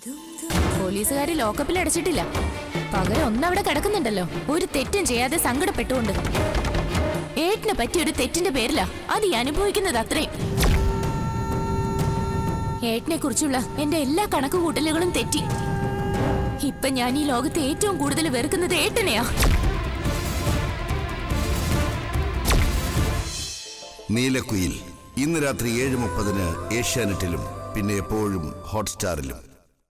പോലീസുകാരി ലോക്കപ്പിൽ അടച്ചിട്ടില്ല. പകരം ഒന്നവിടെ കിടക്കുന്നുണ്ടല്ലോ, ഒരു തെറ്റും ചെയ്യാതെ സങ്കടപ്പെട്ടുകൊണ്ട്. ഏട്ടനെ പറ്റിയൊരു തെറ്റിന്റെ പേരിലാ അത് ഈ അനുഭവിക്കുന്നത്. അത്രയും ഏട്ടനെ കുറിച്ചുള്ള എന്റെ എല്ലാ കണക്കുകൂട്ടലുകളും തെറ്റി. ഇപ്പൊ ഞാൻ ഈ ലോകത്ത് ഏറ്റവും കൂടുതൽ വെറുക്കുന്നത് ഏട്ടനെയാ. നീലക്കുയിൽ ഇന്ന് രാത്രി 7:30 ഏഷ്യാനെറ്റിലും പിന്നെ എപ്പോഴും ഹോട്ട്സ്റ്റാറിലും.